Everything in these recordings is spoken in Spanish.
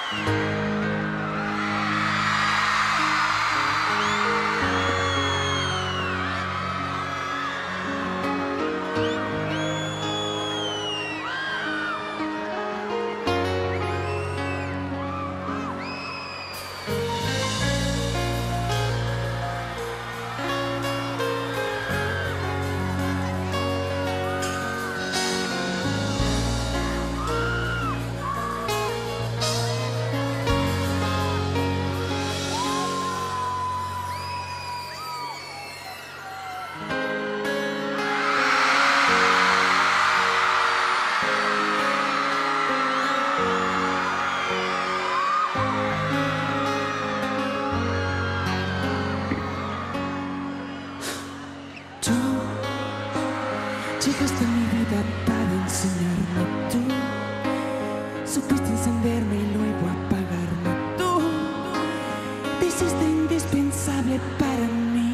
Llegaste a mi vida para enseñarme tú. Supiste encenderme y luego apagarme tú. Te hiciste indispensable para mí.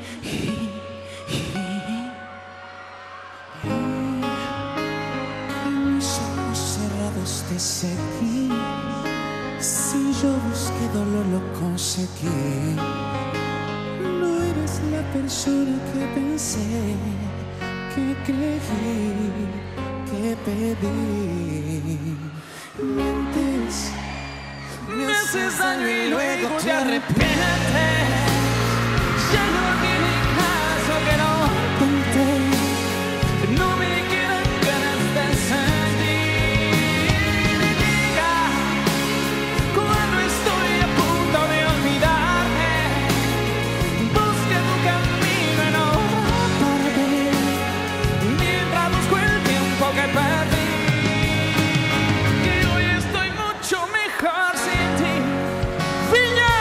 Mis ojos cerrados te seguí. Si yo busqué dolor lo conseguí. No eres la persona que pensé, que creí, que pedí. Mientes, me haces daño y luego te arrepientes. Ya no tiene caso que no conté. No me quedan ganas de sentir. Diga cuando estoy a punto de olvidarme. Busca tu camino en otra parte. Mientras busco el tiempo que perdí, que hoy estoy mucho mejor sin ti. ¡Viña!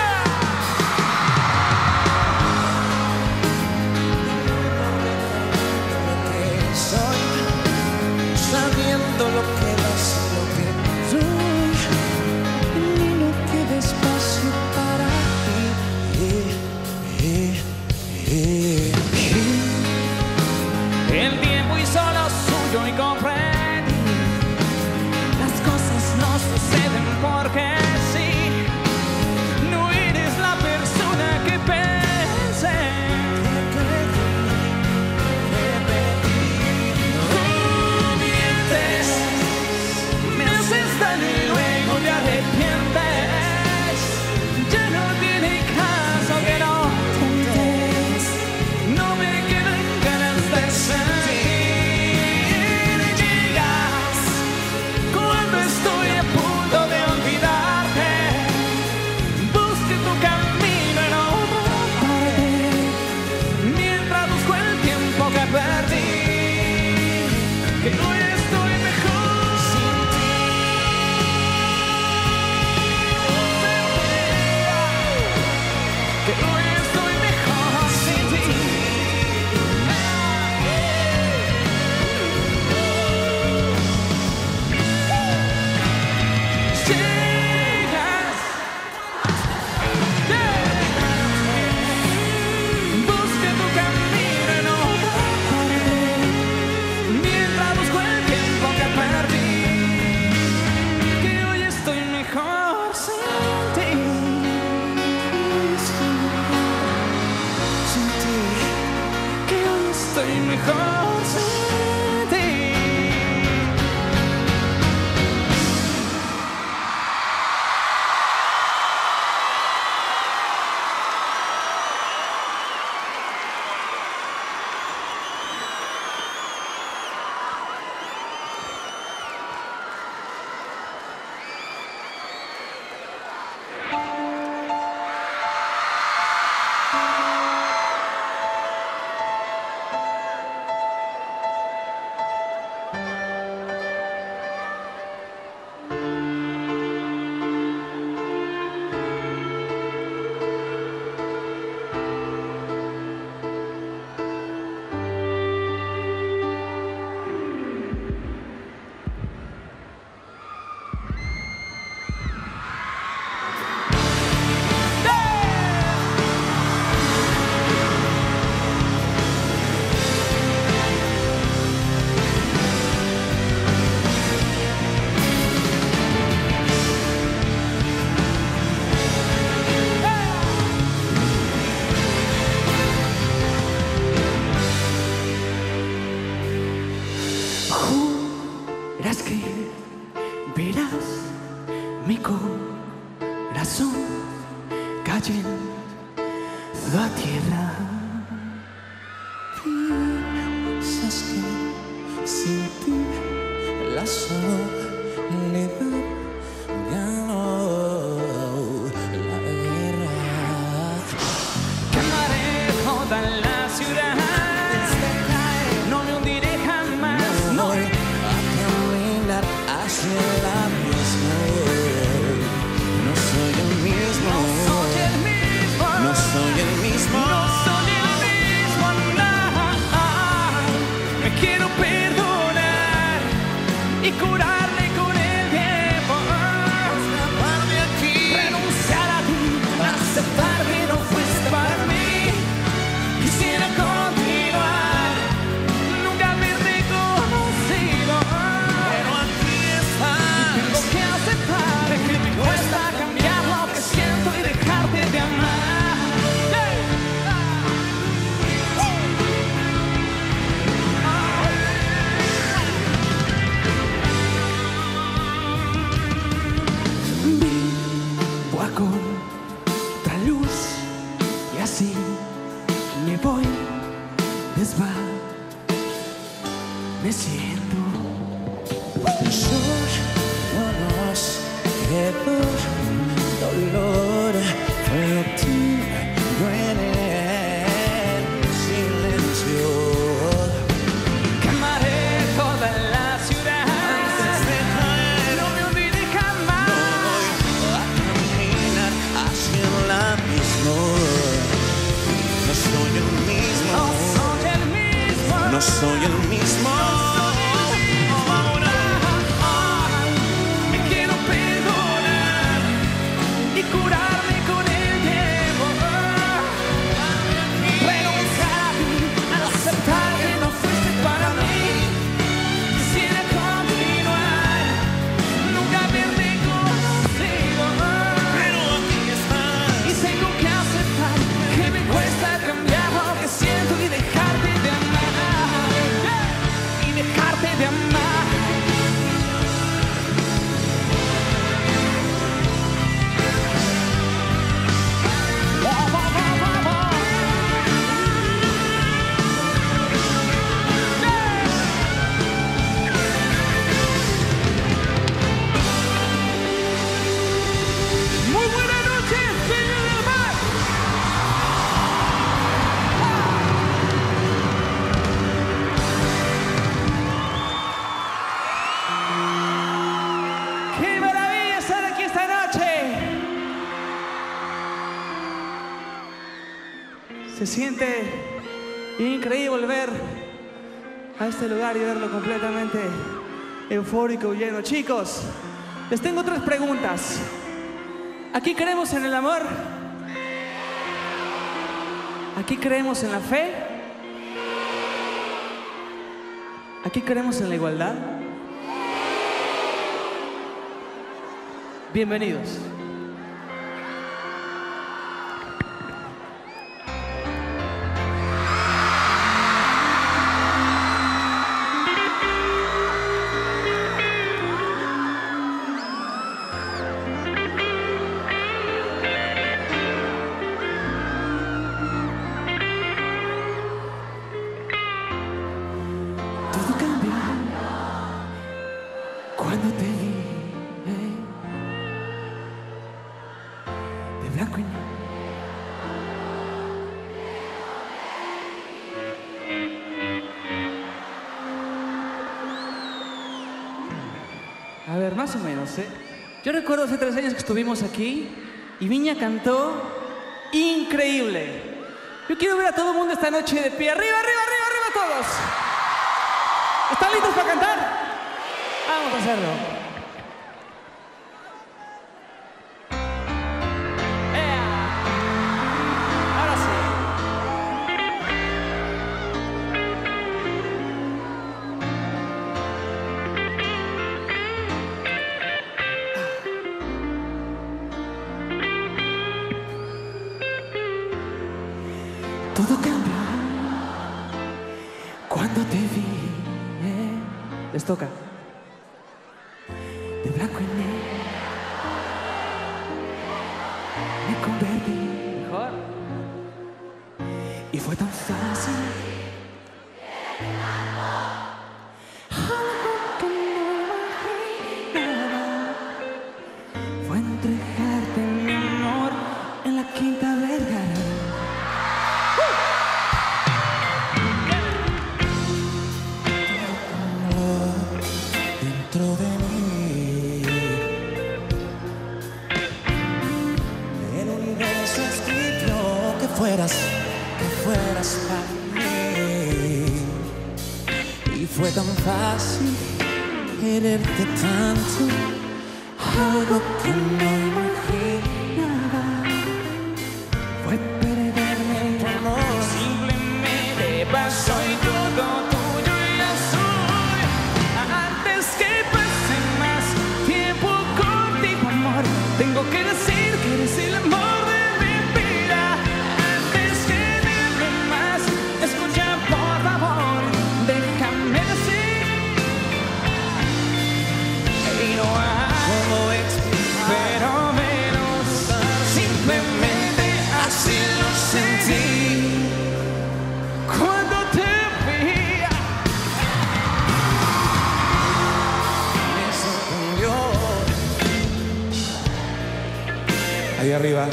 Lo que soy, sabiendo lo que das y lo que doy, ni lo que despacio para ti. El tiempo hizo lo suyo y comprendí. Las cosas no suceden porque sí. No eres la persona que pensé. Tú mientes, verás que verás mi corazón cayendo a tierra. Piensas que sin ti la soledad ganó la guerra. Quemaré toda la ciudad, no me hundiré jamás. No voy a caminar hacia el abismo. No soy el mismo. No soy el mismo. No soy el mismo. No soy el mismo. No. Me quiero perdonar y curarme con el tiempo. Escaparme aquí. Renunciar a ti, aceptar que no fuiste para mí. Quisiera continuar, nunca haberte conocido. Pero aquí estás. Tengo que aceptar que me cuesta cambiar lo que siento y dejarte de amar. Vivo a contraluz y así me voy desvaneciendo. Solo nos quedó dolor, fue tímido en el silencio. Quemaré toda la ciudad, Antes de caer, no me olvides jamás. voy a caminar hacia el abismo. No soy el mismo. No soy el mismo. No soy el mismo. Me quiero perdonar y curarme con el tiempo. Renunciar a ti, aceptar que no fuiste para mí. Quisiera continuar, nunca haberte conocido. Pero aquí estás. Y tengo que aceptar que me cuesta cambiar lo que siento y dejarte de amar. Y dejarte de amar. Muy buenas noches, Viña del Mar. ¡Qué maravilla estar aquí esta noche! Se siente increíble volver a este lugar y verlo completamente eufórico y lleno. Chicos, les tengo 3 preguntas. ¿Aquí creemos en el amor? ¿Aquí creemos en la fe? ¿Aquí creemos en la igualdad? Bienvenidos. Todo cambia cuando te vi, de blanco y negro. A ver, más o menos, ¿eh? Yo recuerdo hace 3 años que estuvimos aquí y Viña cantó increíble. Yo quiero ver a todo el mundo esta noche de pie. ¡Arriba, arriba, arriba, arriba todos! ¿Están listos para cantar? Vamos a hacerlo. ¡Ea! Ahora sí. Todo cambia cuando te vi. Les toca. de blanco y negro. Me convertí mejor. Y fue tan fácil. Algo que no imaginaba fue entregarte mi amor en la Quinta Vergara. Dentro de mí, el universo escribió que fueras para mí. Y fue tan fácil quererte tanto, algo que no imaginaba fue perderme en tu amor. Simplemente pasó y todo tuyo ya soy. Antes que pase más tiempo contigo, amor, tengo que decir que eres el amor de mi vida. Antes que nada más, escucha por favor, déjame decir. Y no hay cómo explicar, pero menos, simplemente así lo sentí cuando te vi. Me sorprendió. Ahí arriba,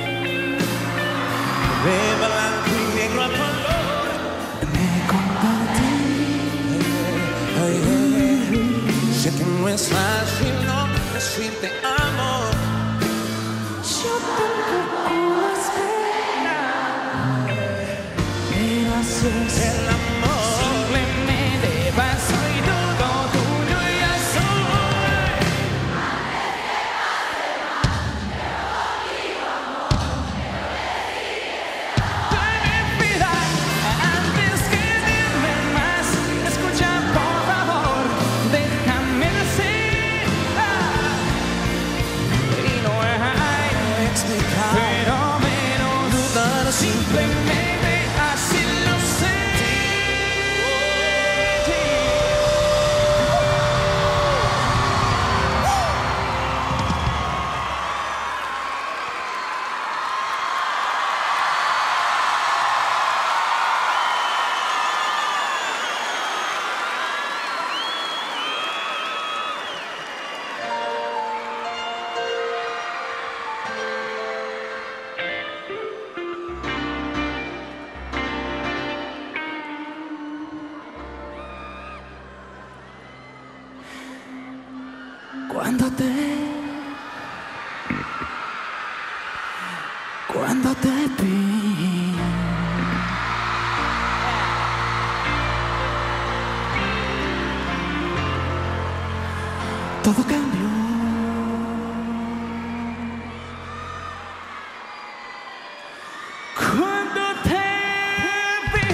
de blanco y negro a color, me convertí. Sé que no es fácil no decirte amor. Yo tampoco lo espero, pero así es el amor. Simplemente pasó y todo tuyo ya soy. De mi vida, antes que dirme más, escucha por favor, déjame decir. Y no hay explicar, pero menos dudar, simplemente así lo sentí. Cuando te vi, todo cambió. Cuando te vi,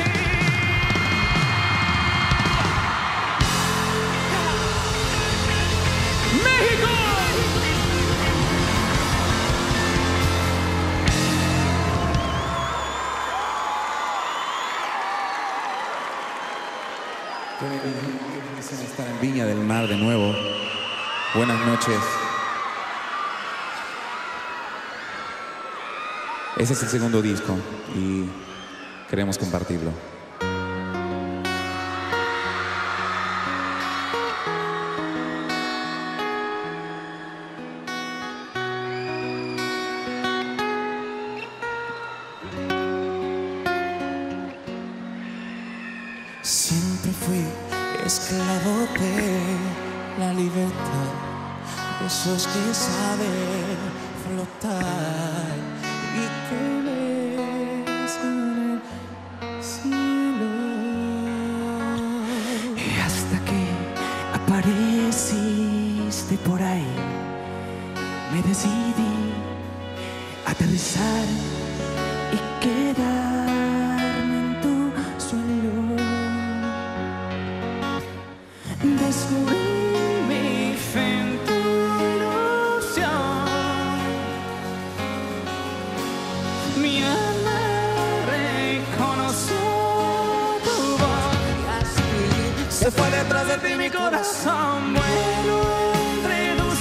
México. Qué bendición estar en Viña del Mar de nuevo. Buenas noches. Ese es el segundo disco y queremos compartirlo. Siempre fui esclavo de la libertad, de esos que saben flotar y que besan el cielo. Y hasta que apareciste por ahí, me decidí aterrizar y quedarme en tu suelo. Descubrí mi fe en tu ilusión. Mi alma reconoció tu voz y así se fue detrás de ti mi corazón. Vuelo entre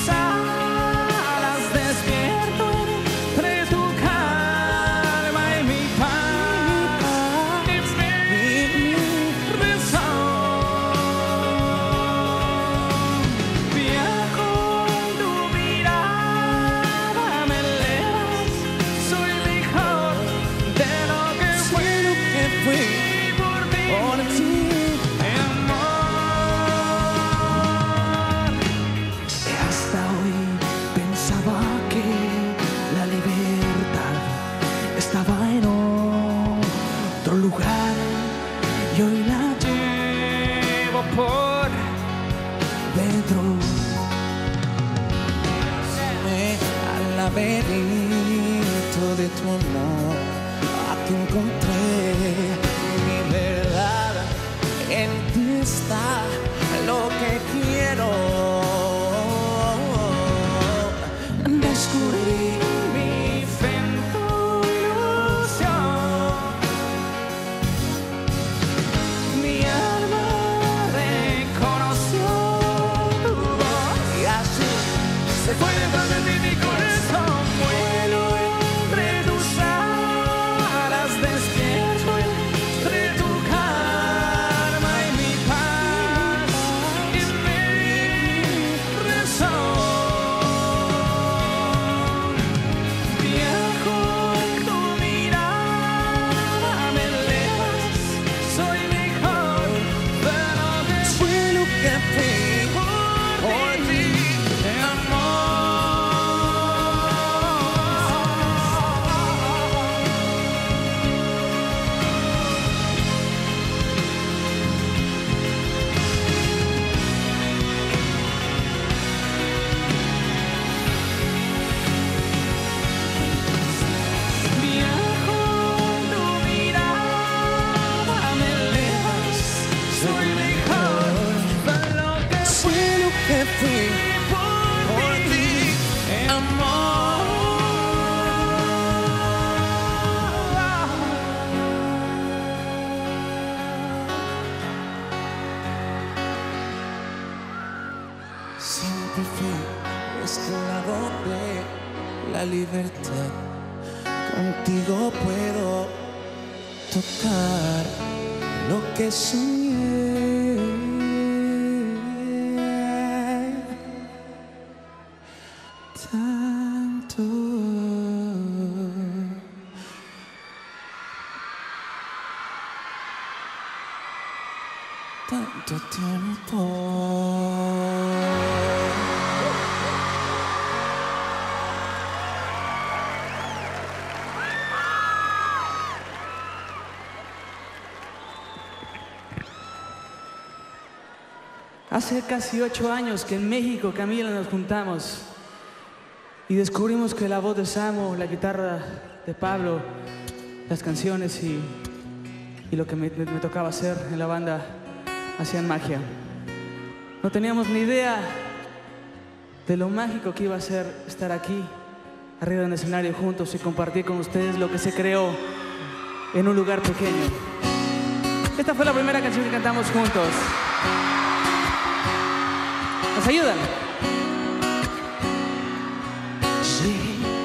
dentro. Al laberinto de tu amor, aquí encontré mi verdad. En ti está lo que quiero. Descubrí mi fe en tu ilusión. Mi alma reconoció tu voz y así se fue dentro de mí mi corazón. Vuelo entre tus alas, despierto entre tu calma y mi paz y mi razón. Viajo en tu mirada, me elevas, soy mejor de lo que fui, lo que fui por ti, amor. Viajo en tu mirada, me elevas, soy mejor de lo que fui, lo que fui por ti, amor. Siempre fui esclavo de la libertad. Contigo puedo tocar lo que soñé. Tanto. Tanto tiempo. Hace casi 8 años que en México, Camila, nos juntamos y descubrimos que la voz de Samo, la guitarra de Pablo, las canciones y lo que me tocaba hacer en la banda hacían magia. No teníamos ni idea de lo mágico que iba a ser estar aquí, arriba en el escenario juntos y compartir con ustedes lo que se creó en un lugar pequeño. Esta fue la primera canción que cantamos juntos. ¿Nos ayudan? Sí.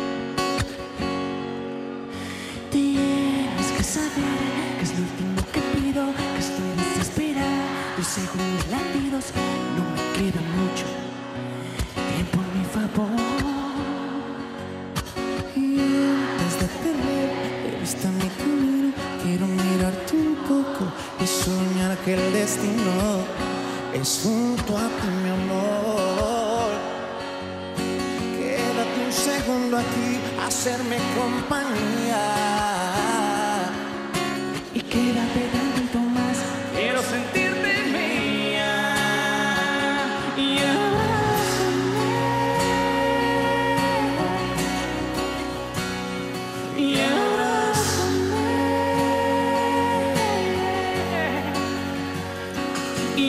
Tienes que saber que es lo último que pido, que estoy desesperada. Tus segundos latidos no me queda mucho tiempo a mi favor. Y antes de perder de vista mi camino, quiero mirarte un poco y soñar que el destino es junto a ti, mi amor. Quédate un segundo aquí, hacerme compañía. Y quédate tantito más, quiero sentirte mía. Y abrázame. Y abrázame. Y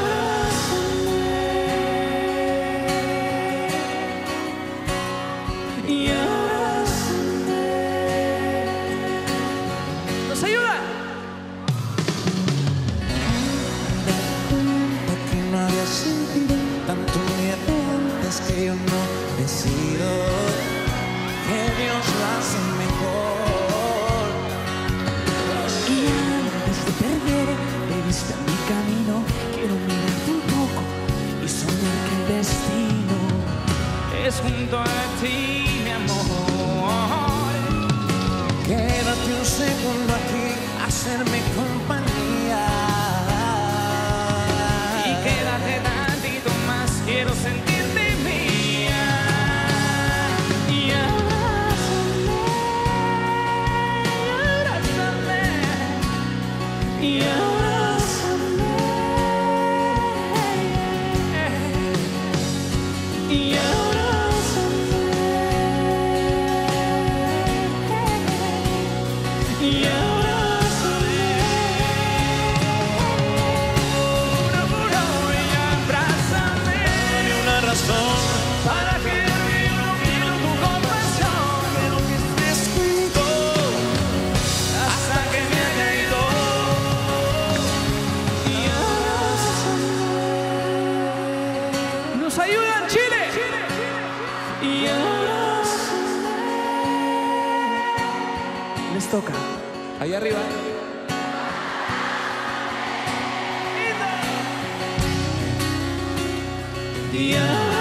¿Nos ayuda? que no había sentido tanto miedo antes, que yo no decido, que Dios lo hace mejor. Y antes de perder de vista mi camino, quiero mirarte un poco y soñar que el destino Es junto a ti, mi amor. quédate un segundo aquí, hacerme compañía. Y quédate tantito más, quiero sentirte mía. Y abrázame, abrázame. Y abrázame. razón para que quiero tu compasión. quiero que estés junto Hasta que me haya ido. Nos ayudan, Chile. Y ahora les toca. Ahí arriba. Y ahora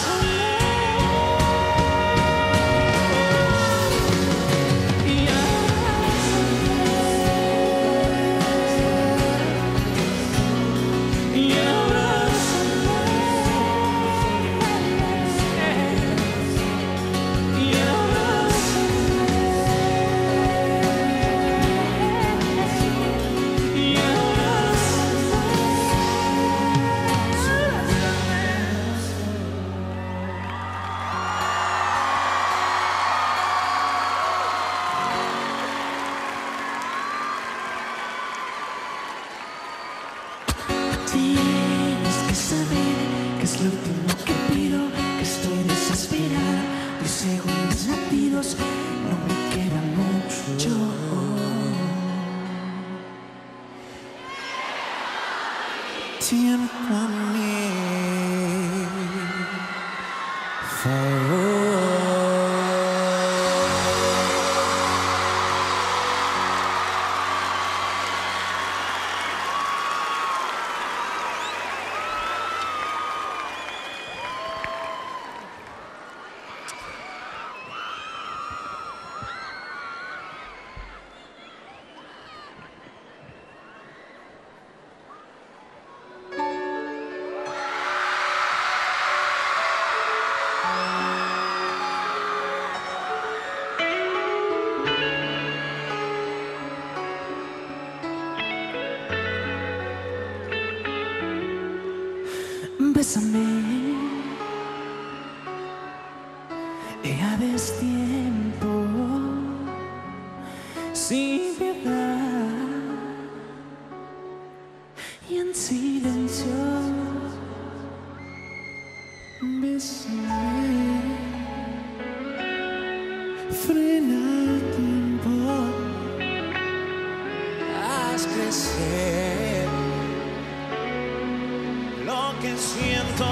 tienes que saber que es lo último que pido, que estoy desesperada, y según mis latidos no me queda mucho. Tiempo a mi favor. Bésame, ya destiempo, sin piedad y en silencio. Bésame, frena el tiempo, haz crecer lo que siento.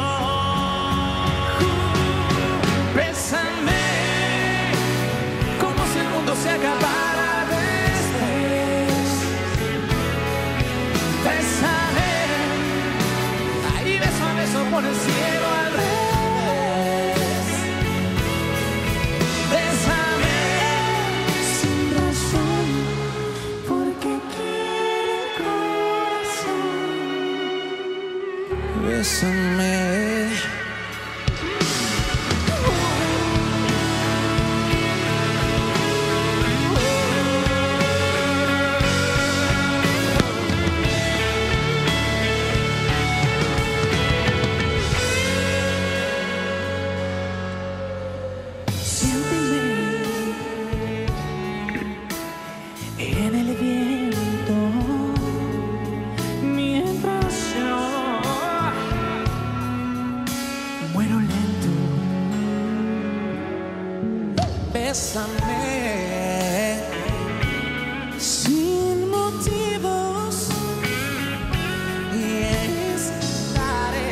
bésame como si el mundo se acabara después. Bésame, ahí beso a beso por el cielo al revés. Bésame Sin razón, porque quiere el corazón. Bésame. En el viento, mientras yo muero lento. Bésame sin motivos y estaré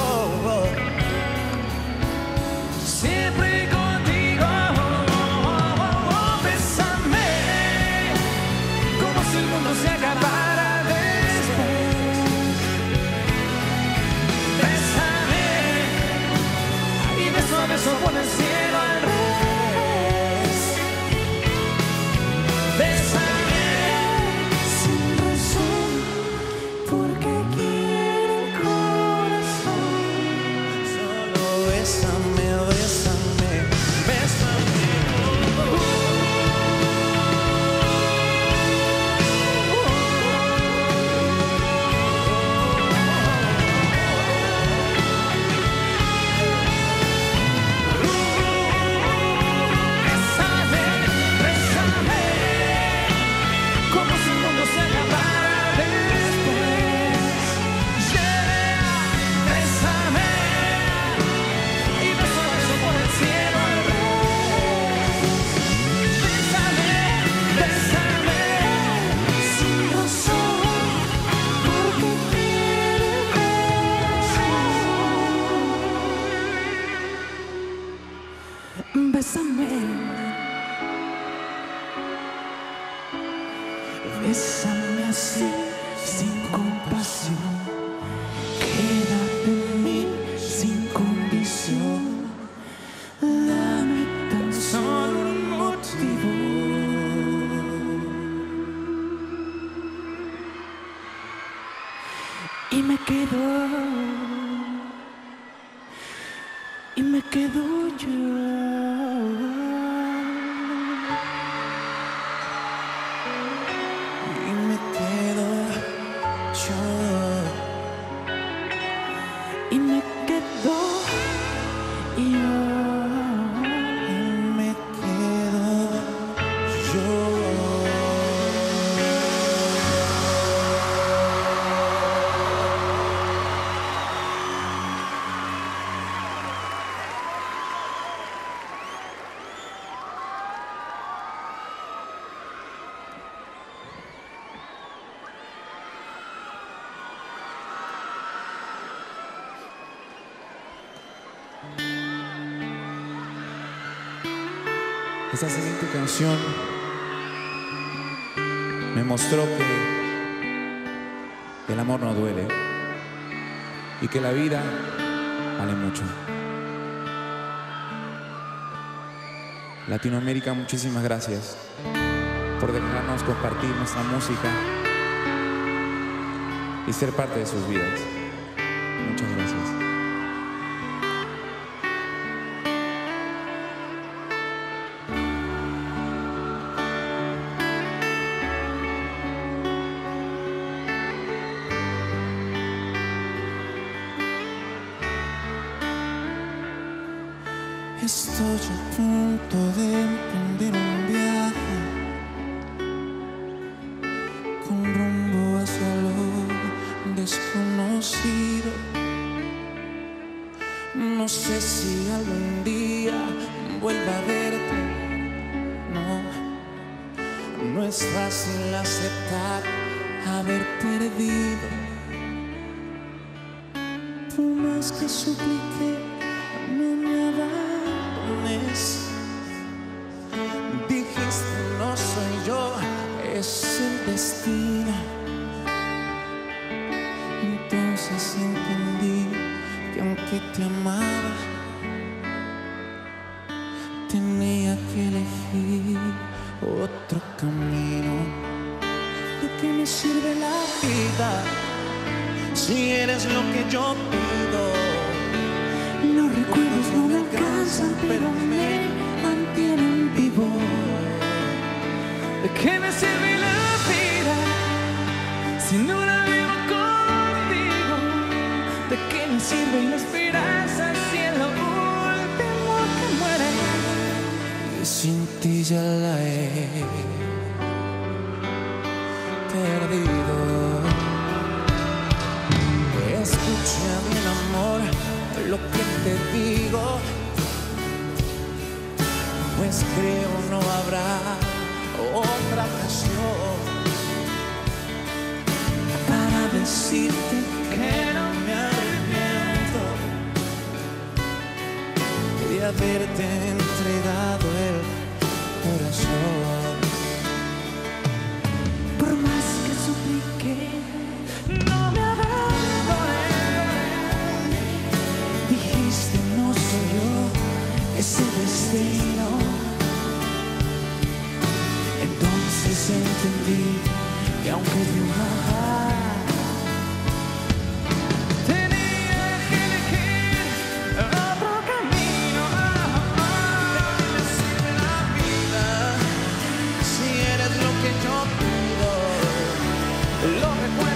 siempre contigo. Bésame como si el mundo se acabara después. Bésame, y beso a beso por el cielo al revés. Bésame sin razón, porque quiere el corazón. Solo bésame, bésame, bésame. Bésame, bésame así, sin compasión. Quédate en mí, sin condición. Dame tan solo un motivo. Y me quedo yo. Y me quedo yo. Y me quedo yo. Y me quedo yo. Esta siguiente canción me mostró que el amor no duele y que la vida vale mucho. Latinoamérica, muchísimas gracias por dejarnos compartir nuestra música y ser parte de sus vidas. Muchas gracias. Estoy a punto de emprender un viaje con rumbo hacia lo desconocido. No sé si algún día vuelva a verte. No es fácil aceptar haber perdido. Por más que supliqué, no me abandones. Dijiste no soy yo, es el destino. Entonces entendí que aunque te amaba, tenía que elegir otro camino. ¿De qué me sirve la vida si eres lo que yo pido? Los recuerdos no me alcanzan, pero me mantienen vivo. ¿De qué me sirve la vida si no la vivo contigo? ¿De qué me sirve la esperanza si es lo último que muere? Y sin ti ya la he perdido. Escucha bien, amor, lo que te digo, pues creo no habrá otra ocasión para decirte que no me arrepiento de haberte entregado el corazón. Por más que supliqué, no me abandoné. Dijiste no soy yo, es el destino. Entonces entendí que aunque de una Tenía que elegir otro camino. ¿de qué me sirve la vida si eres lo que yo pido? Lo recuerdo.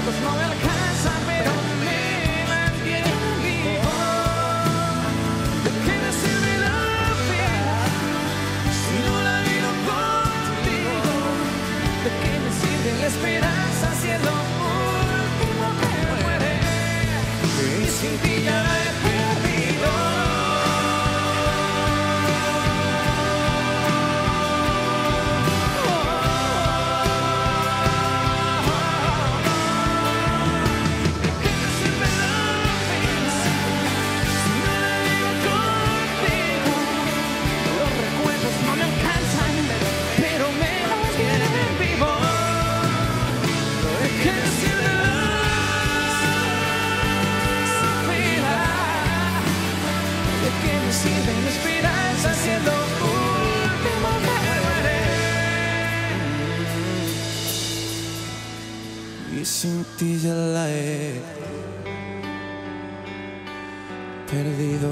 sin esperanza, siendo último muere. Y sin ti ya la he perdido.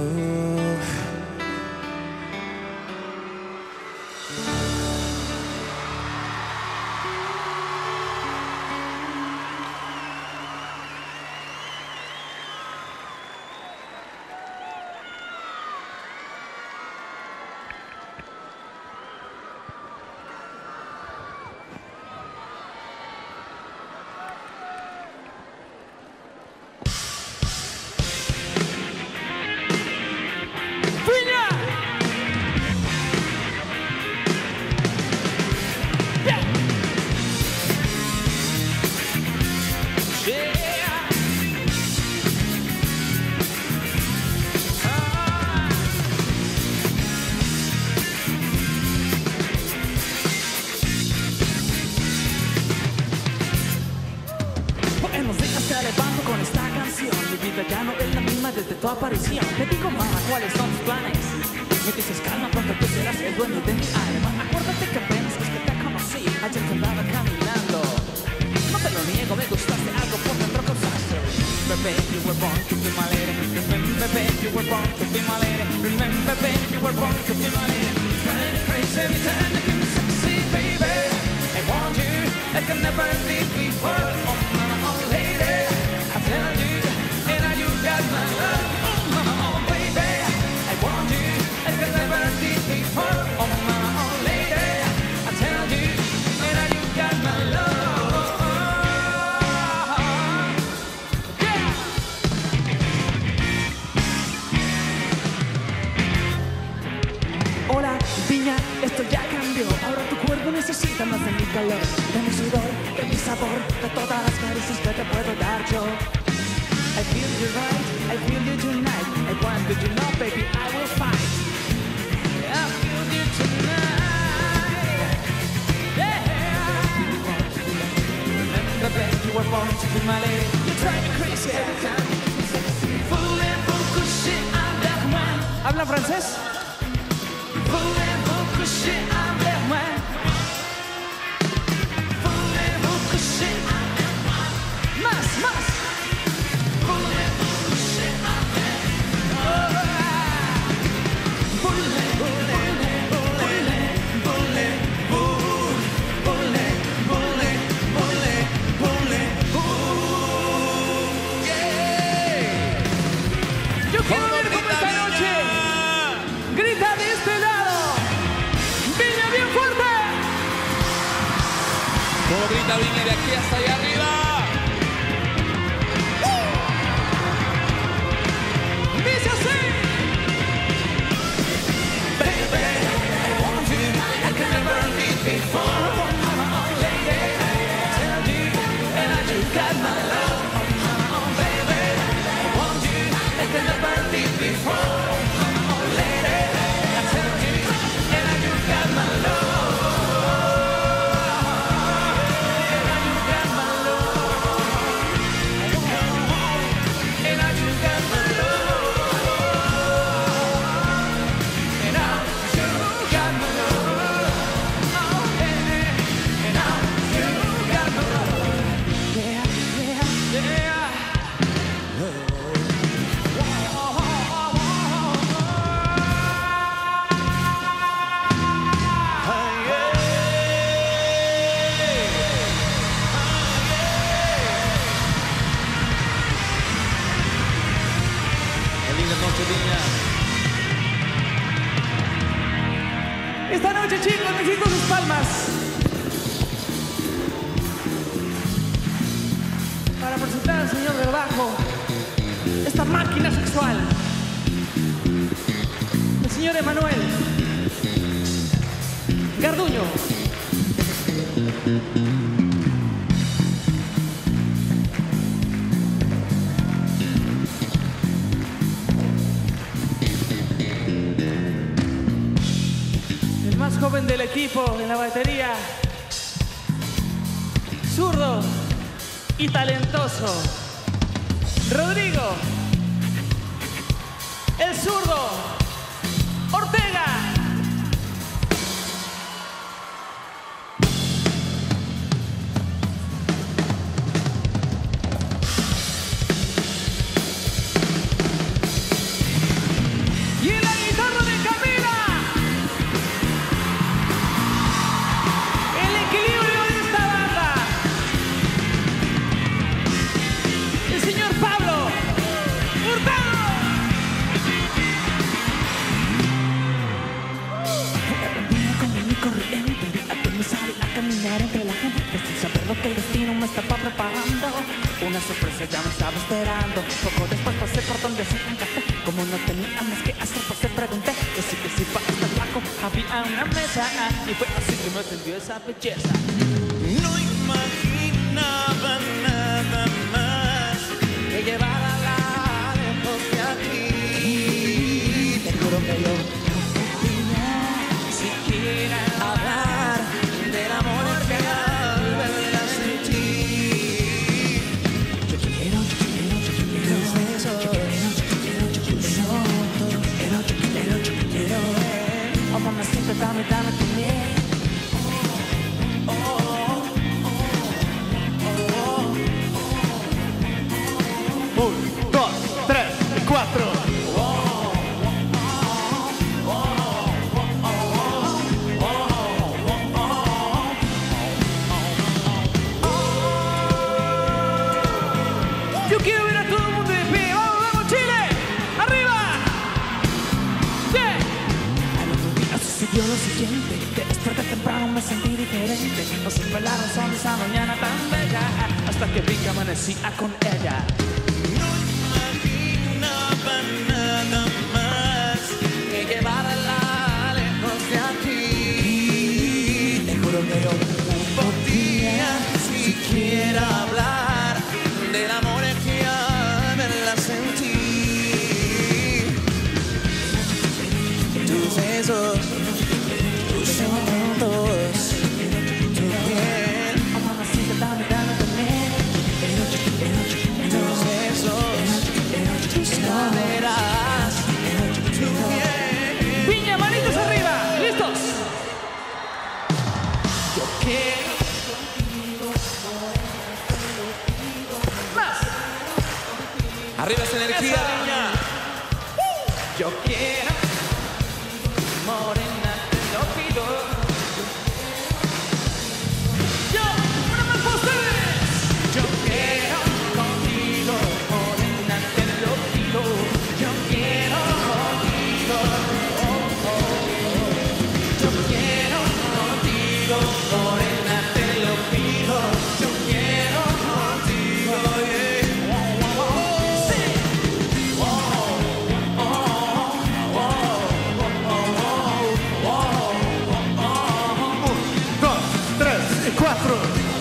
Ya no es la misma desde tu aparición. Te digo, mamá, ¿cuáles son tus planes? Me dices, calma, pronto tú serás el dueño de mi alma. Acuérdate que apenas es que te conocí, ayer te andaba caminando. No te lo niego, me gustaste, algo por dentro causaste. Bebé, you were born to be my lady. Remember, babe, you were born to be my lady. Remember, babe, you were born to be my lady. Drive me crazy every time you give me sexy, baby. I want you, I can never leave before. Oh, mama, oh, lady, I tell you. Got my love, oh mama, oh baby. I want you, I can never leave before. Oh mama, oh lady, I tell you, and you got my love. Yeah. Hola, Viña, esto ya cambió. Ahora tu cuerpo necesita más de mi calor, de mi sudor, de mi sabor, de todas las caricias que te puedo dar yo. I feel you right, I feel you tonight. I want you to know, baby, I will fight. I feel you tonight. Yeah. Remember, babe, you were born to be my lady. You drive me crazy every time. Voulez-vous coucher avec moi? ¿Habla francés? Voulez-vous coucher avec moi? Voulez-vous coucher avec moi? Más, más. Yo quiero ver cómo esta noche grita de este lado. Viña bien fuerte. Como grita Viña de aquí hasta allá arriba. Dice así. Baby, I want you, I can never leave before. Oh, mama, oh, lady, I tell you, and you got my love. Oh, mama, oh, baby, I want you, I can never leave before. Oh, mama, oh, lady, I tell you, and you got my love. And you got my love. And you got my love. Esta noche, chicos, necesito sus palmas para presentar al señor del bajo, esta máquina sexual, el señor Emanuel Garduño. Más joven del equipo en la batería, zurdo y talentoso, Rodrigo, el zurdo esperando. Poco después pasé por donde se un café. Como no tenía más que hacer, pues te pregunté que si para estar flaco había una mesa. Y fue así que me atendió esa belleza. No imaginaba nada más Que llevara lejos de aquí. Te juro que yo no podía siquiera hablar del amor que al verla sentí. Yo quiero besos. Yo quiero. Oh, mamacita, dame tu miel. Yo quiero ver a todo el mundo de pie. ¡Vamos, vamos, Chile! ¡Arriba! Al otro día sucedió lo siguiente. Que desperté temprano me sentí diferente. No supe la razón de esa mañana tan bella, hasta que vi que amanecía con ella. No imaginaba nada más Que llevarla lejos de aquí. Te juro que yo no podía siquiera hablar del amor que al verla sentí. Tus besos, tus ojos, tu piel. Oh, mamacita, dame tu miel. Tus besos, tus caderas, tu piel. Viña, manitos arriba. ¿Listos? Yo quiero. Más. Arriba esa energía, Esa. Viña. Yo quiero, morena, te lo pido. Yo, una más para ustedes. Yo quiero contigo, morena, te lo pido. Yo quiero contigo, Yo quiero contigo, morena, te lo pido. Yo quiero contigo, Sí. Dos, tres y cuatro.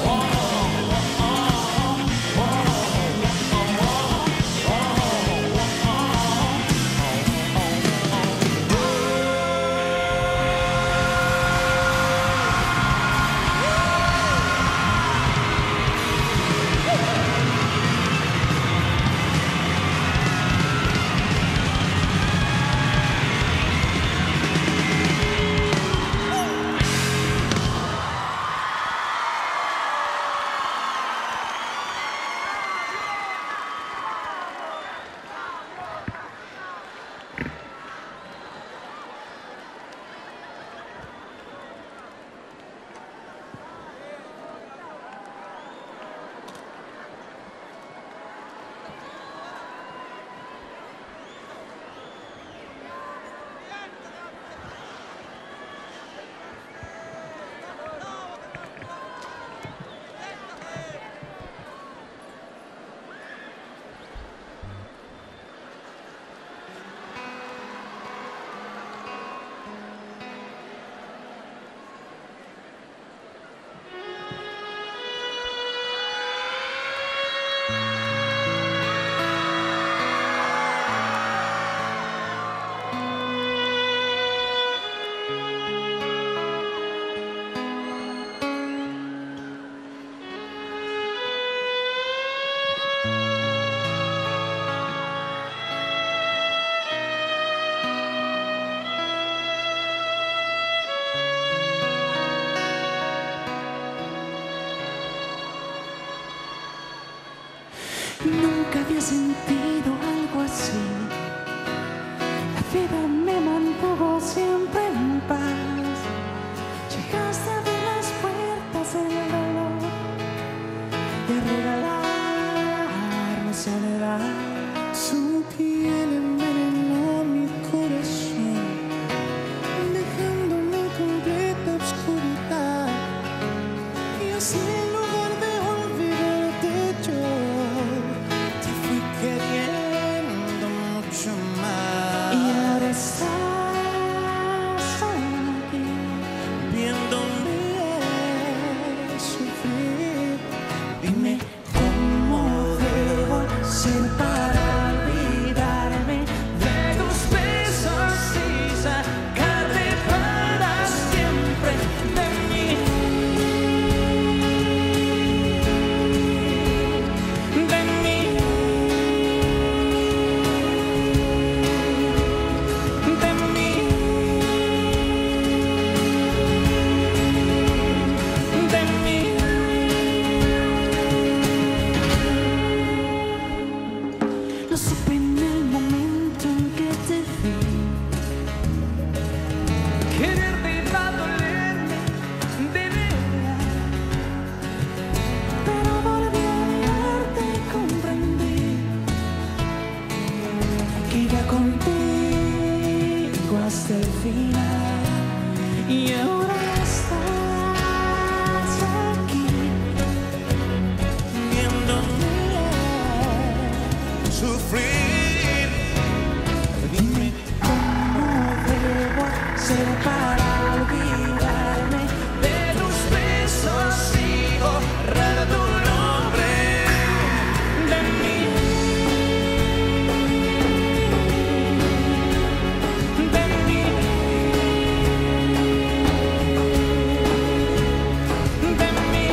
Nunca había sentido algo así. La vida me mantuvo siempre en paz. Llegaste a abrir las puertas del dolor y a regalarme soledad. Su piel envenenó mi corazón, dejándome en completa oscuridad. Y así en lugar de olvidarte yo, te fui contigo hasta el final. Y ahora estás aquí, viéndome sufrir. dime cómo debo hacer para olvidarme de tus besos y borrar tu nombre de mí, de mí, de mí,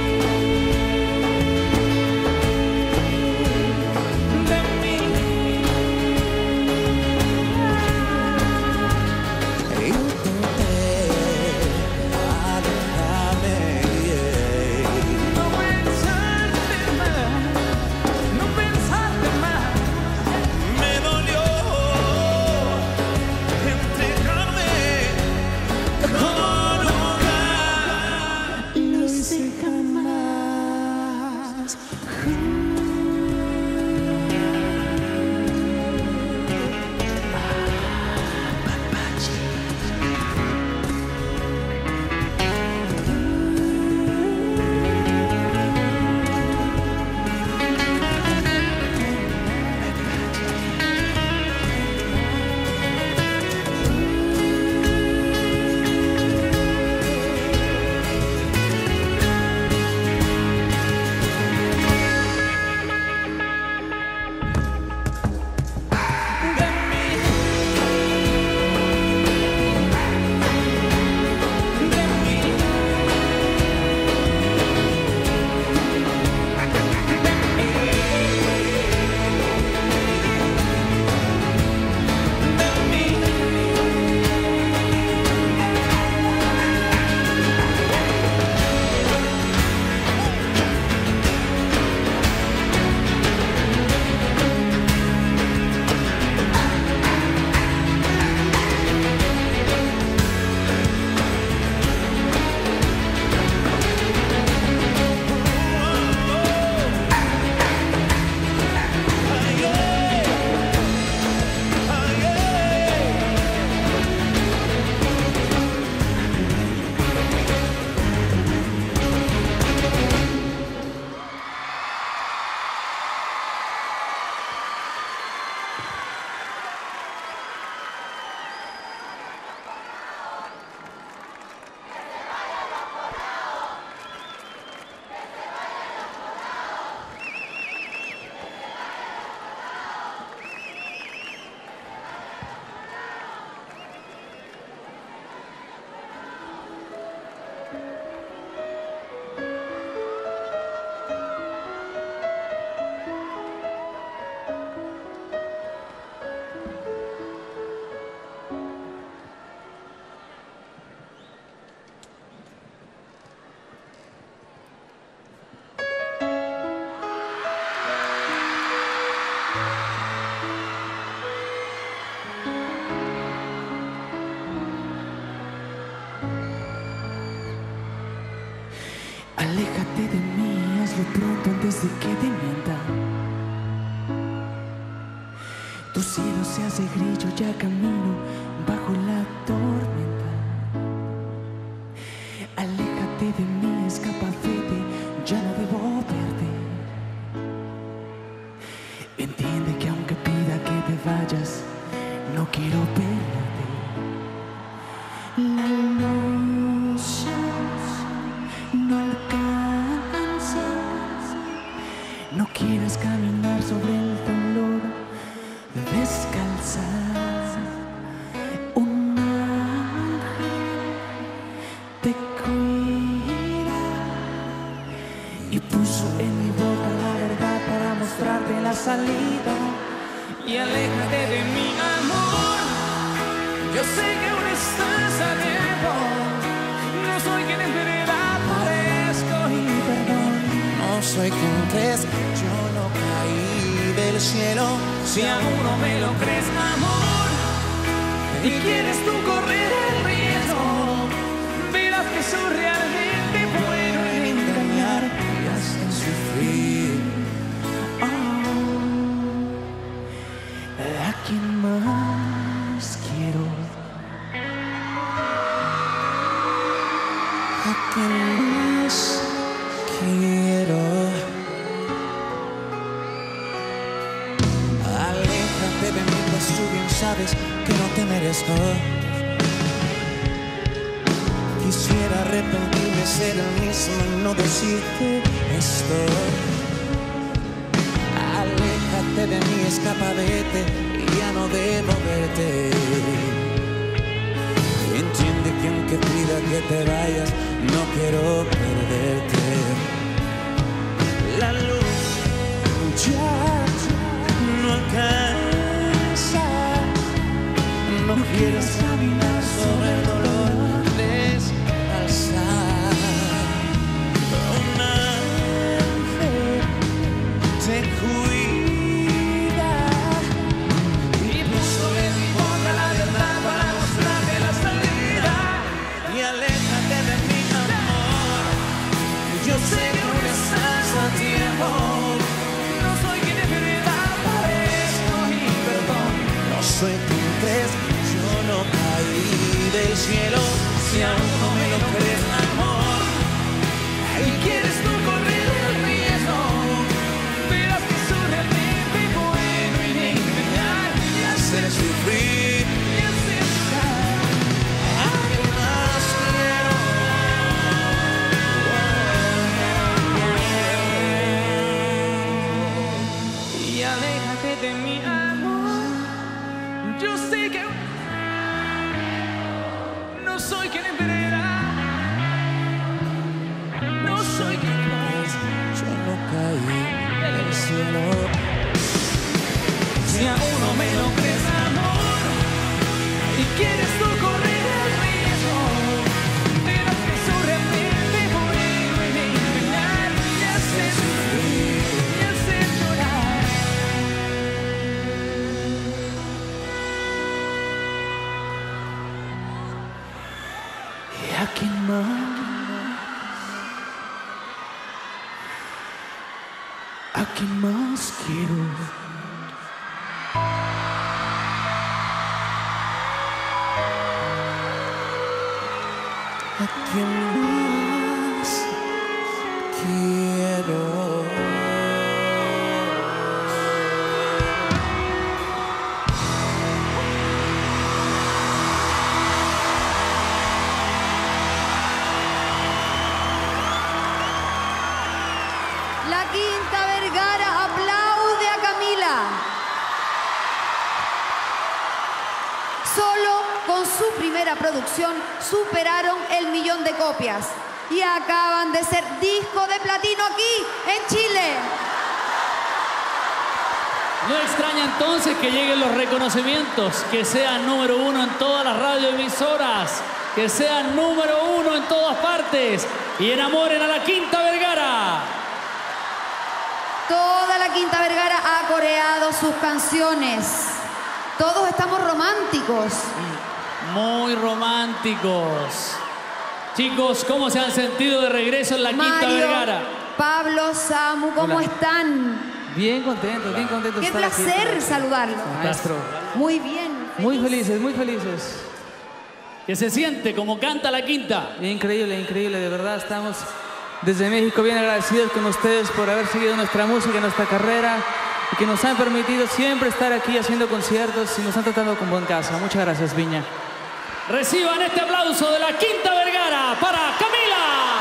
de mí. Intenté alejarme, No pensarte más, no pensarte más. me dolió entregarme como nunca. Lo hice jamás. Aléjate de mí, hazlo pronto antes de que te mienta. Tu cielo se hace grillo, ya camino bajo la tormenta. Aléjate de mí, escapa, vete, ya no debo verte. Entiende que aunque pida que te vayas, no quiero perderte. La luz no alcanzas, no quieras caminar sobre el temblor descalza. Un ángel te cuida y puso en mi boca la verdad para mostrarte la salida. Y aléjate de mi amor, yo sé que aún estás a tiempo. No soy quien en verdad parezco y perdón. No soy quien crees, yo no caí del cielo. Si aún no me lo crees, amor, y quieres tú correr el riesgo, verás que soy realmente bueno en engañar y hasta en sufrir. Oh, ¿a quién más quiero? quien más quiero. Aléjate de mí, pues tú bien sabes que no te merezco. Quisiera arrepentirme, ser el mismo y no decirte esto. Aléjate de mí, escapa, vete, ya no debo verte. Entiende que aunque pida que te vayas, no quiero perderte. La luz ya no alcanza. No quieres caminar sobre el dolor, descalzar. Un ángel te cuida y puso en mi boca la verdad para mostrarte la salida. Y aléjate de mi amor, yo sé que aún estás a tiempo. No soy quien te pida por esto y perdón. No soy quien crees, yo no caí del cielo. Si aún no me lo crees, amor, y quieres tú correr el riesgo, verás que soy realmente bueno y de engañar y hacer sufrir y hacer llorar. ¿A quién más quiero? Y aléjate de mi amor. Yo sé que no soy quien espera. No soy quien crees. Yo no caí del cielo. Si aún no me lo crees, amor, y quieres tú correr el riesgo, verás que soy realmente bueno en engañar y hacer sufrir y hacer llorar. ¿Y a quién más? ¿A quién más quiero? ¿A quién más quiero? La Quinta Vergara aplaude a Camila. Solo con su primera producción superaron el 1.000.000 de copias y acaban de ser disco de platino aquí en Chile. No extraña entonces que lleguen los reconocimientos, que sean número 1 en todas las radioemisoras, que sean número 1 en todas partes y enamoren a la Quinta Vergara. Toda la Quinta Vergara ha coreado sus canciones. Todos estamos románticos. Muy románticos. Chicos, ¿cómo se han sentido de regreso en la Quinta Mario, Vergara? Pablo, Samu, ¿cómo Hola. están? Bien contentos, bien contentos. Qué de estar aquí placer esta noche. saludarlos. Maestro. Muy bien. Muy felices, muy felices. ¿Qué se siente como canta la Quinta? Increíble, increíble, de verdad estamos desde México bien agradecidos con ustedes por haber seguido nuestra música, nuestra carrera y que nos han permitido siempre estar aquí haciendo conciertos y nos han tratado como en casa. Muchas gracias, Viña. Reciban este aplauso de la Quinta Vergara para Camila.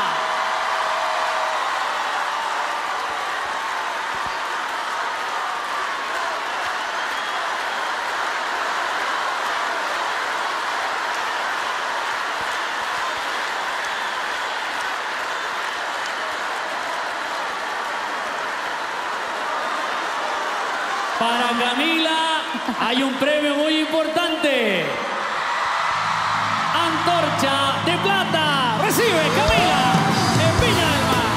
Para Camila hay un premio muy importante. Antorcha de plata. Recibe Camila en Viña del Mar.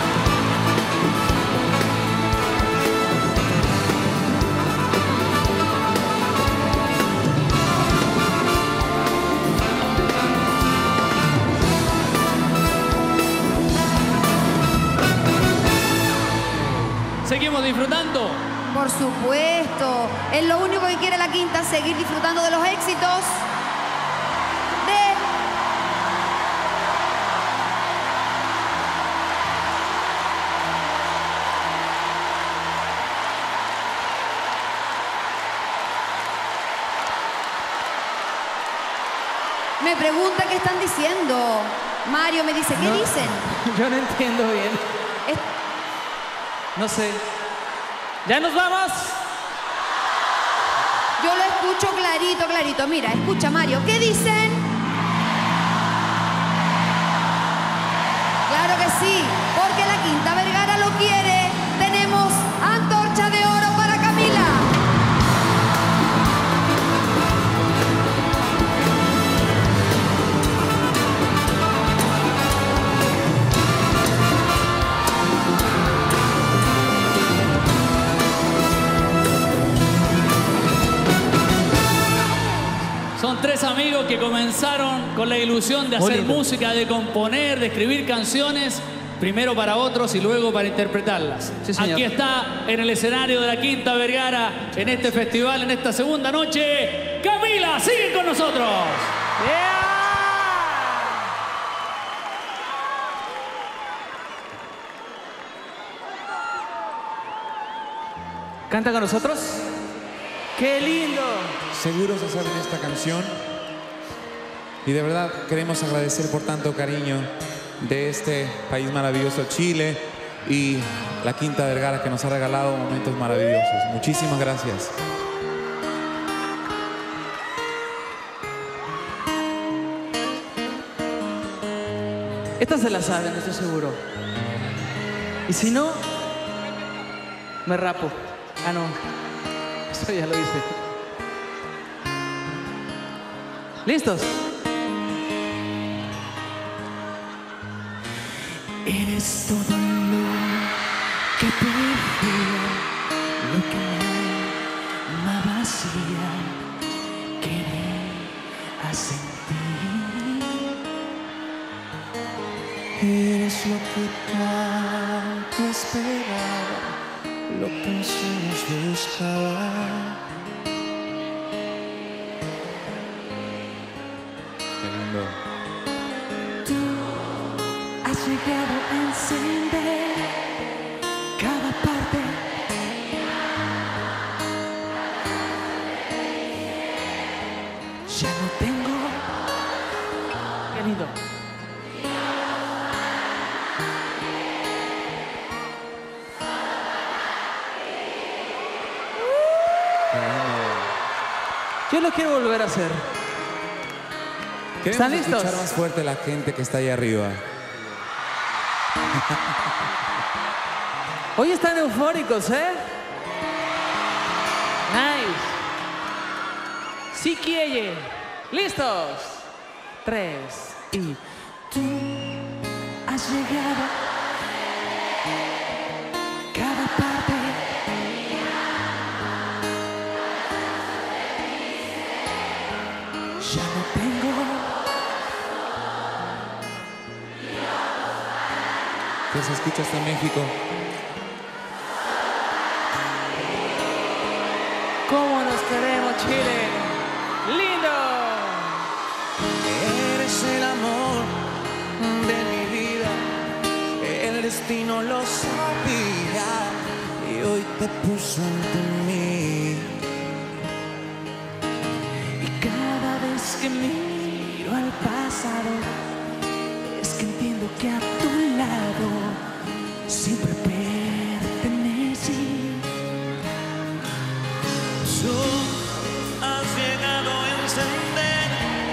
Seguimos disfrutando. Por supuesto. Es lo único que quiere la Quinta, seguir disfrutando de los éxitos Me pregunta qué están diciendo. Mario me dice, ¿qué dicen? Yo no entiendo bien. Es- No sé. ¿Ya nos vamos? Yo lo escucho clarito, clarito. Mira, escucha Mario, ¿qué dicen? Claro que sí, porque la Quinta Vergara lo quiere. Tenemos antorcha de oro para Camila. Son tres amigos que comenzaron con la ilusión de hacer música, de componer, de escribir canciones, primero para otros y luego para interpretarlas. Sí, señor. Aquí está en el escenario de la Quinta Vergara, en este festival, en esta segunda noche, Camila, sigue con nosotros. ¿Canta con nosotros? ¡Qué lindo! Seguros de saben esta canción. Y de verdad queremos agradecer por tanto cariño de este país maravilloso, Chile, y la Quinta Vergara, que nos ha regalado momentos maravillosos. Muchísimas gracias. Esta se la saben, estoy seguro. Y si no, me rapo. Ah, no. Eso ya lo hice. ¿Listos? Eres todo lo que pedía, lo que mi alma vacía quería sentir. Eres lo que tanto esperaba, lo que mis sueños buscaban. Qué lindo. Has llegado a encender cada parte. Ya no tengo. Qué lindo. Yo lo quiero volver a hacer. Queremos ¿Están listos? escuchar más fuerte la gente que está ahí arriba. Hoy están eufóricos, ¿eh? Nice. Sí quiere. ¿Listos? 3 y... Tú has llegado cada parte. Ya no tengo. Que se escucha hasta México. ¿Cómo nos queremos, Chile? ¡Lindo! Eres el amor de mi vida, el destino lo sabía y hoy te puso ante mí. Y cada vez que miro al pasado, es que entiendo que a tu lado siempre pertenecí. Tú has llegado a encender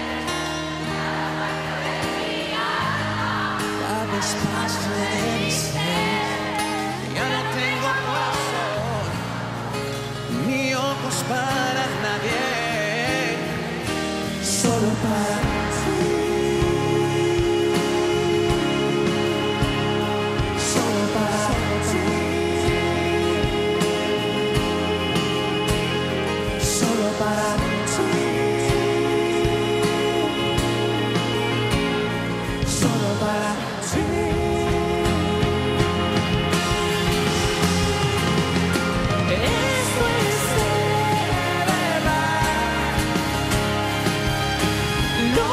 cada espacio de mi ser. Ya no tengo corazón ni ojos para nadie, solo para ti. Solo para ti. Solo para ti. Solo para ti. Esto es de verdad. Lo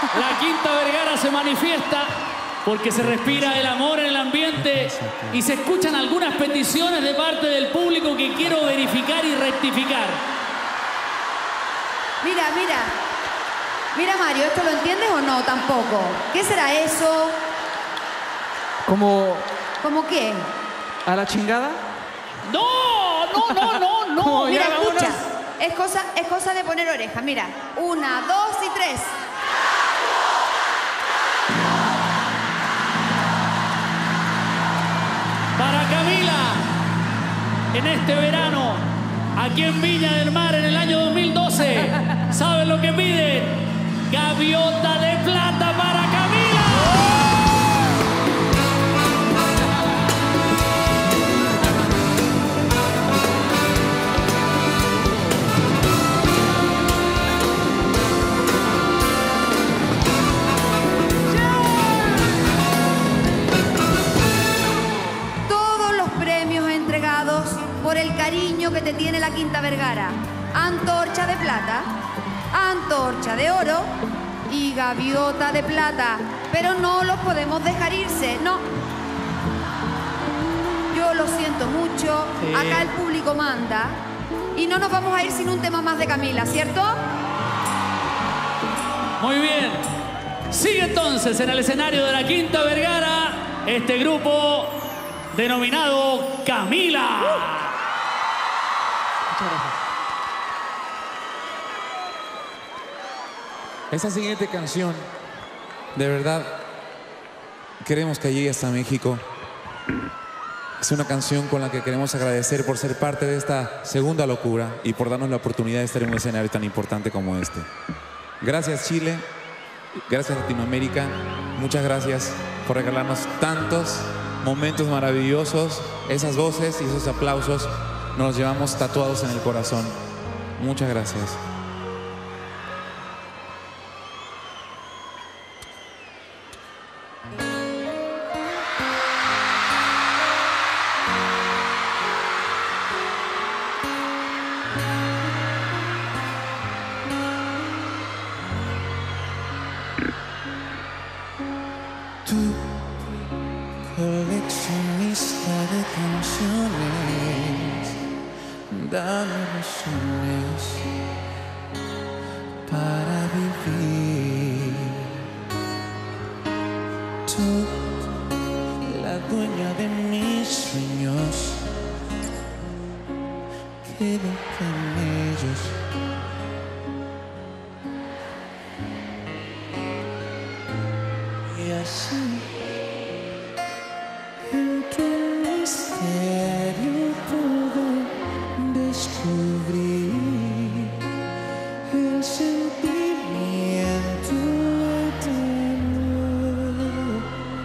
La Quinta Vergara se manifiesta porque se respira el amor en el ambiente y se escuchan algunas peticiones de parte del público que quiero verificar y rectificar. Mira, mira. Mira, Mario, ¿esto lo entiendes o no? Tampoco. ¿Qué será eso? ¿Como ¿Cómo qué? a la chingada? ¡No! ¡No, no, no, no! ¿Cómo? Mira, Ya, vámonos. escucha. Es cosa de poner oreja. Mira. 1, 2 y 3. Para Camila, en este verano, aquí en Viña del Mar, en el año 2012, ¿saben lo que piden? Gaviota de plata para Camila. Todos los premios entregados por el cariño que te tiene la Quinta Vergara. Antorcha de plata, antorcha de oro y gaviota de plata. Pero no los podemos dejar irse, no. Yo lo siento mucho, Sí. acá el público manda. Y no nos vamos a ir sin un tema más de Camila, ¿cierto? Muy bien. Sigue entonces en el escenario de la Quinta Vergara este grupo denominado Camila. Muchas gracias. Esta siguiente canción, de verdad, queremos que llegue hasta México. Es una canción con la que queremos agradecer por ser parte de esta segunda locura y por darnos la oportunidad de estar en un escenario tan importante como este. Gracias, Chile. Gracias, Latinoamérica. Muchas gracias por regalarnos tantos momentos maravillosos. Esas voces y esos aplausos nos los llevamos tatuados en el corazón. Muchas gracias. Tú, coleccionista de canciones, dame razones para vivir. Tú, la dueña de mis sueños, quédate en ellos. Y así, en tu misterio pude descubrir el sentimiento eterno.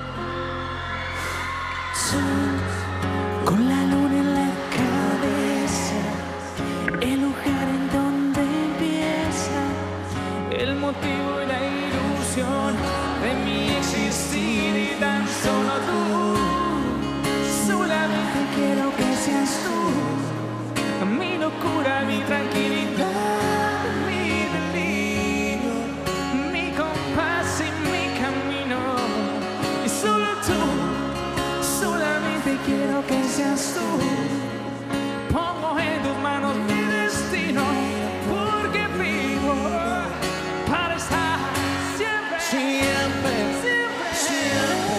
Con la luna en la cabeza, el lugar en donde empieza el motivo y la ilusión de mi existir y tan solo tú. Solamente quiero que seas tú, mi locura, mi tranquilidad, mi delirio, mi compás y mi camino. Y solo tú, solamente quiero que seas tú. Pongo en tus manos mi destino, porque vivo para estar siempre, Siempre, siempre, siempre.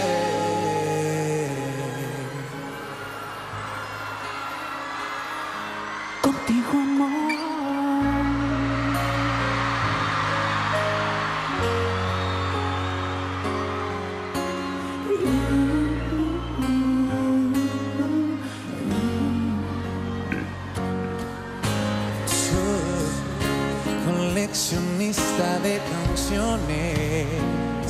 contigo, amor. Soy coleccionista de canciones,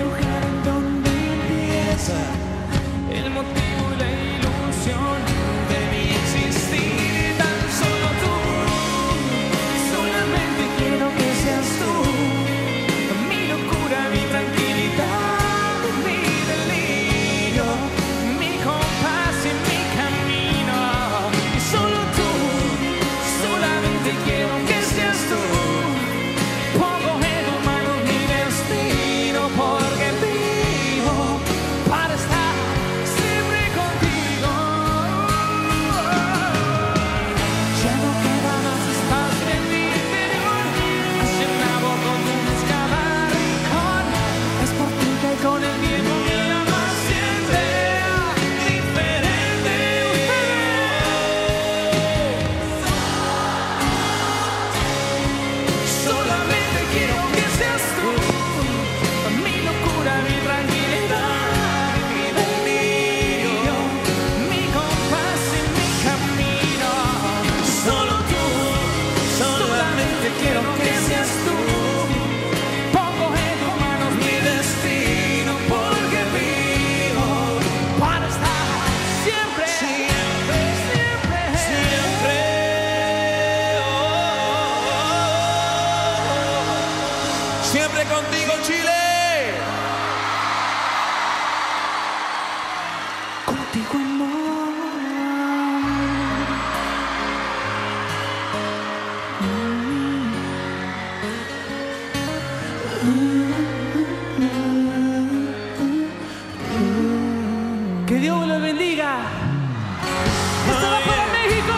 lugar en donde empieza el motivo y la ilusión de mi existir. Tan solo tú, solamente quiero que seas tú. Mi locura, mi tranquilidad, mi delirio, mi compás y mi camino. Y solo tú, solamente quiero que seas tú. Pongo en tus manos mi destino, porque vivo para estar siempre contigo. Ya no queda más espacio en mi interior, has llenado todo un cada rincón. Es por ti que con el tiempo mi alma siente diferente. Solamente quiero que seas tú, mi locura, mi tranquilidad, mi delirio, mi compás y mi camino. Solo tú, solamente quiero que seas tú. Pongo en tus manos mi destino, porque vivo para estar siempre, siempre, siempre, siempre. Siempre contigo, Chile. Contigo, amor. Que Dios los bendiga. Esto va para México.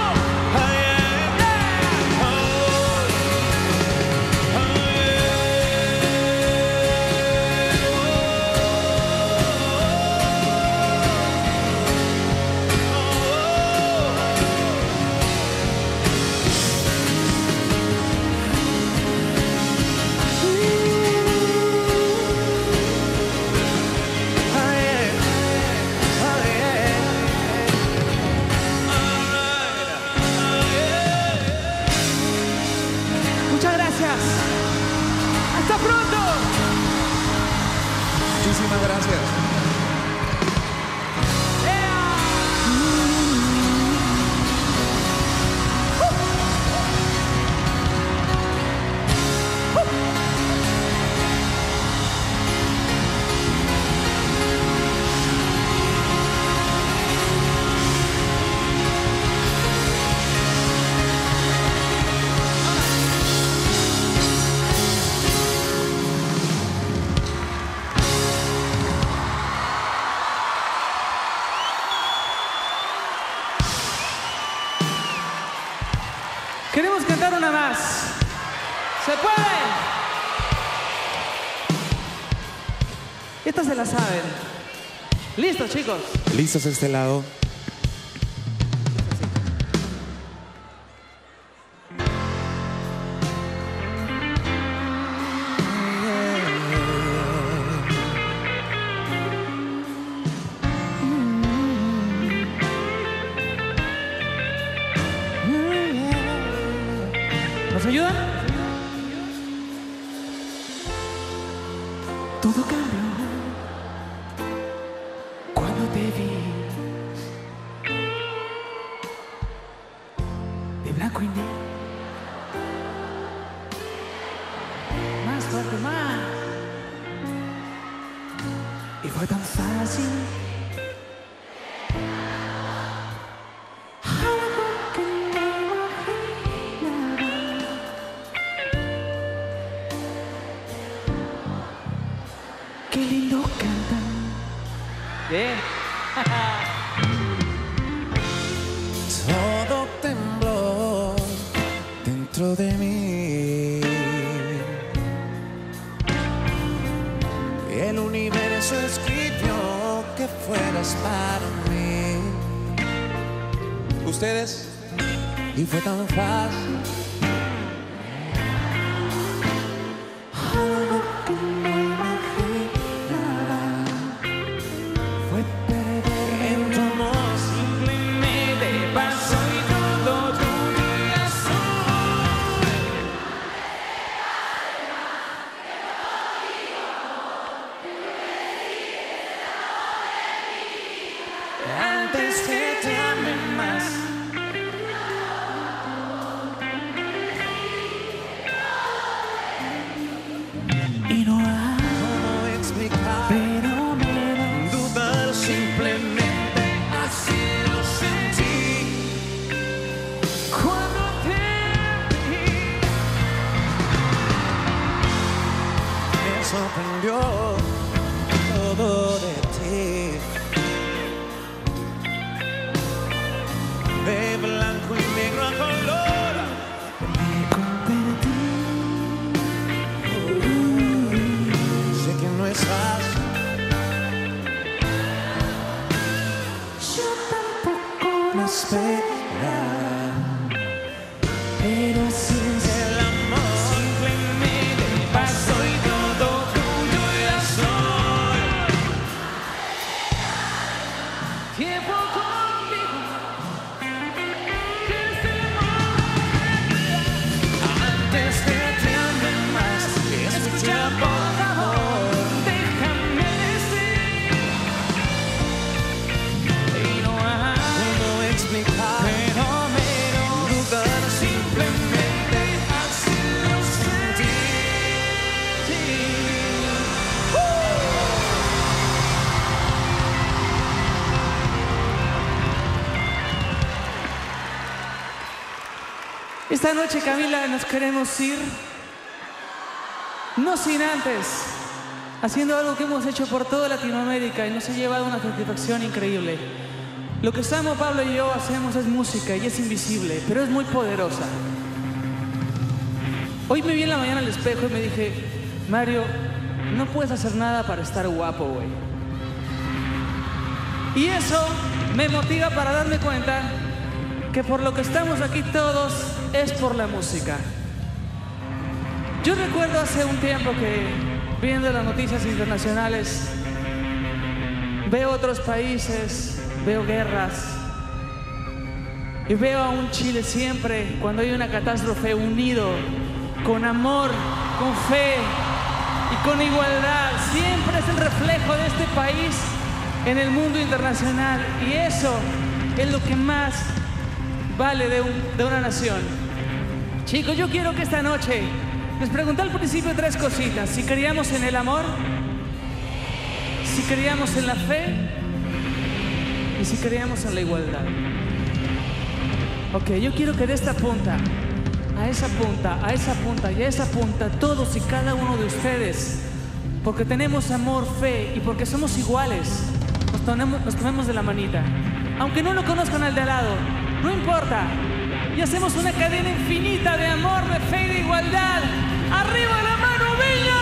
Muchas gracias. Hasta pronto. Muchísimas gracias. Queremos cantar una más. ¿Se puede? Esta se la saben. ¿Listos, chicos? ¿Listos este lado? ¿Nos ayudan? Todo cambió cuando te vi. De blanco y negro. Más fuerte, más. Y fue tan fácil. Algo que no imaginaba. Qué lindo cantan. Bien. Todo tembló dentro de mí. El universo escribió que fueras para mí. ¿Ustedes? Y fue tan fácil. Algo que no imaginaba. Fue perder En tu amor simplemente pasó y todo tu día soy. antes que te ame más. Y no hay ¿Cómo explicar? fenómenos. Dudar simplemente así lo sentí cuando te vi. Me sorprendió todo de ti. De blanco y negro a color. Me convertí. Sé que no es fácil. Yo tampoco lo esperaba, pero así es. El amor simplemente pasó y todo tuyo ya soy. Tiempo contigo. Que es el amor. Antes que te ame más, escucha por favor, déjame decir. Y no hay cómo explicar fenómenos. Dudar simplemente así lo sentí. Esta noche, Camila, nos queremos ir, no sin antes, haciendo algo que hemos hecho por toda Latinoamérica y nos ha llevado una satisfacción increíble. Lo que Samo, Pablo y yo hacemos es música y es invisible, pero es muy poderosa. Hoy me vi en la mañana al espejo y me dije, Mario, no puedes hacer nada para estar guapo, güey. Y eso me motiva para darme cuenta que por lo que estamos aquí todos es por la música. Yo recuerdo hace un tiempo que, viendo las noticias internacionales, veo otros países, veo guerras, y veo a un Chile siempre, cuando hay una catástrofe, unido, con amor, con fe y con igualdad. Siempre es el reflejo de este país en el mundo internacional, y eso es lo que más vale de una nación. Chicos, yo quiero que esta noche les pregunté al principio 3 cositas: si creíamos en el amor, si creíamos en la fe y si creíamos en la igualdad. Ok, yo quiero que de esta punta a esa punta, a esa punta y a esa punta, todos y cada uno de ustedes, porque tenemos amor, fe y porque somos iguales, nos tomemos de la manita. Aunque no lo conozcan al de al lado, no importa. Y hacemos una cadena infinita de amor, de fe y de igualdad. ¡Arriba la mano, Viña!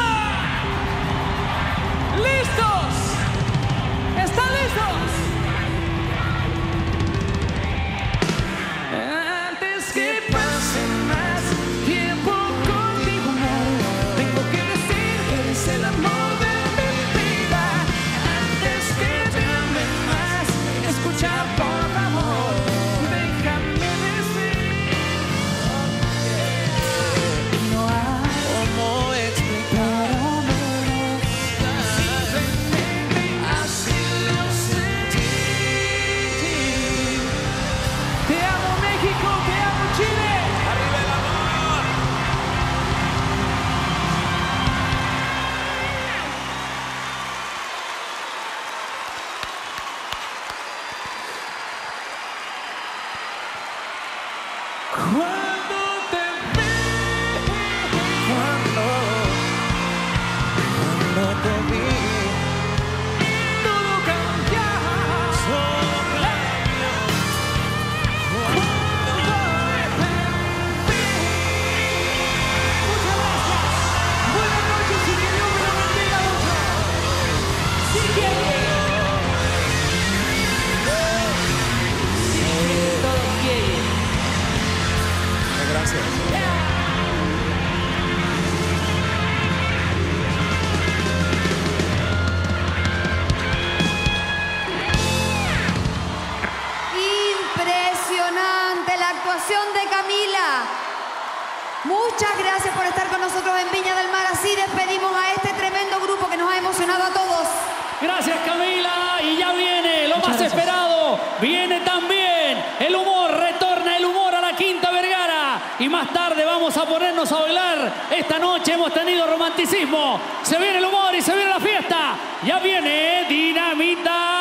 ¿Listos? ¿Están listos? Antes que pase más tiempo contigo, amor, tengo que decir que eres el amor de mi vida. Antes que te ame más, escucha por favor, déjame decir. No hay ¿Cómo explicar? Simplemente así lo sentí. Te amo, México, te amo, Chile. ¡Arriba el amor! Cuando te vi, cuando te vi, todo cambiaba. Solo cambió. Cuando te vi. Muchas gracias. Buenas noches y que Dios me lo bendiga mucho. Si quiere. Todo quiere. Gracias. Impresionante la actuación de Camila. Muchas gracias por estar con nosotros en Viña del Mar. Así despedimos a este tremendo grupo que nos ha emocionado a todos. Gracias, Camila. Y ya viene lo más gracias. esperado. viene también el humor, retorna el humor a la Quinta Vergara. Y más tarde vamos a ponernos a bailar. Esta noche hemos tenido romanticismo. Se viene el humor y se viene la fiesta. Ya viene Dinamita.